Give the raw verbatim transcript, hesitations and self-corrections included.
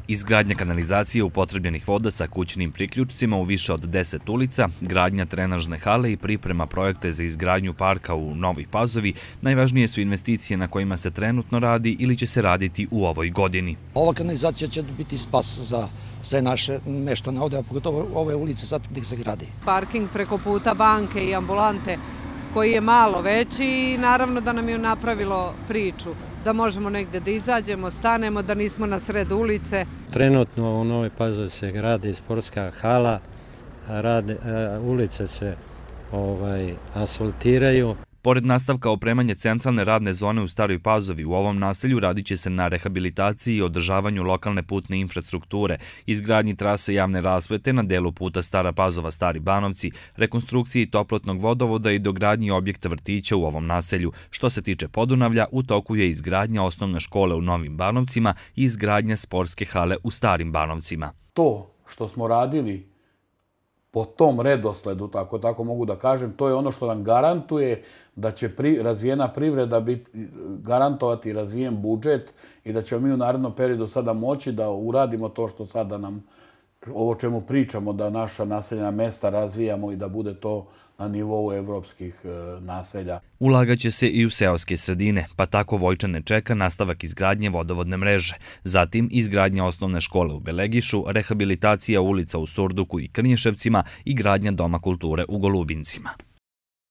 Izgradnja kanalizacije upotrebljenih voda sa kućnim priključcima u više od deset ulica, gradnja trenažne hale i priprema projekte za izgradnju parka u Novoj Pazovi najvažnije su investicije na kojima se trenutno radi ili će se raditi u ovoj godini. Ova kanalizacija će biti spas za sve naše meštane ovde, a pogotovo ove ulice sad gdje se gradi. Parking preko puta banke i ambulante koji je malo veći i naravno da nam je napravilo priču da možemo negde da izađemo, stanemo, da nismo na sred ulice. Trenutno u Novoj Pazovi se gradi sportska hala, rade, ulice se ovaj, asfaltiraju. Pored nastavka opremanja centralne radne zone u Staroj Pazovi, u ovom naselju radit će se na rehabilitaciji i održavanju lokalne putne infrastrukture, izgradnji trase javne rasvete na delu puta Stara Pazova-Stari Banovci, rekonstrukciji toplotnog vodovoda i dogradnji objekta vrtića u ovom naselju. Što se tiče Podunavlja, u toku je izgradnja osnovne škole u Novim Banovcima i izgradnja sportske hale u Starim Banovcima. To što smo radili po tom redosledu, tako tako mogu da kažem, to je ono što nam garantuje da će pri, razvijena privreda biti, garantovati razvijen budžet i da ćemo mi u narednom periodu sada moći da uradimo to što sada nam, ovo čemu pričamo, da naša naseljena mesta razvijamo i da bude to na nivou evropskih naselja. Ulagaće se i u seoske sredine, pa tako Vojčane čeka nastavak izgradnje vodovodne mreže, zatim izgradnja osnovne škole u Belegišu, rehabilitacija ulica u Surduku i Krnješevcima i gradnja Doma kulture u Golubincima.